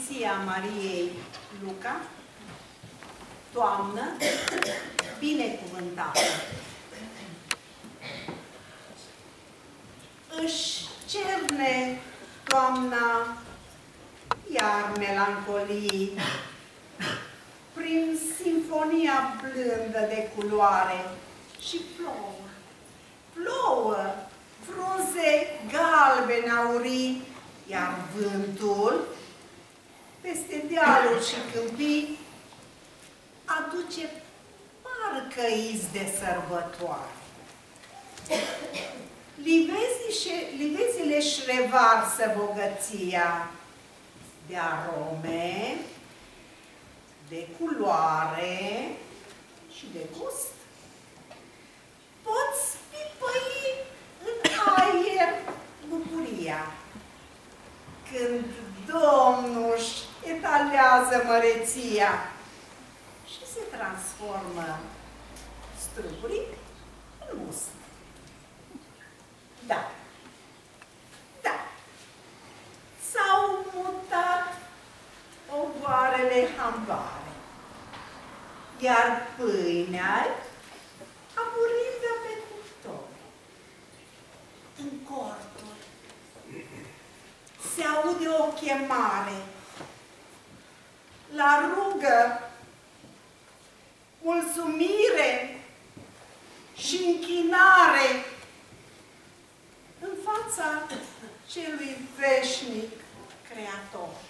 Preasfinția Mariei Luca, toamnă binecuvântată. Își cerne toamna iar melancolii prin sinfonia blândă de culoare și plouă. Plouă frunze galbene aurii, iar vântul peste dealuri și câmpii aduce parcă iz de sărbătoare. Livezile își revarsă bogăția de arome, de culoare și de gust. Poți pipăi în aer bucuria când Domnul își etalează măreția și se transformă strugurii în must. Da, da, s-au mutat ogoarele hambare, iar pâinea aburindă pe cuptor. În corturi se aude o chemare la rugă, mulțumire și închinare în fața celui veșnic Creator.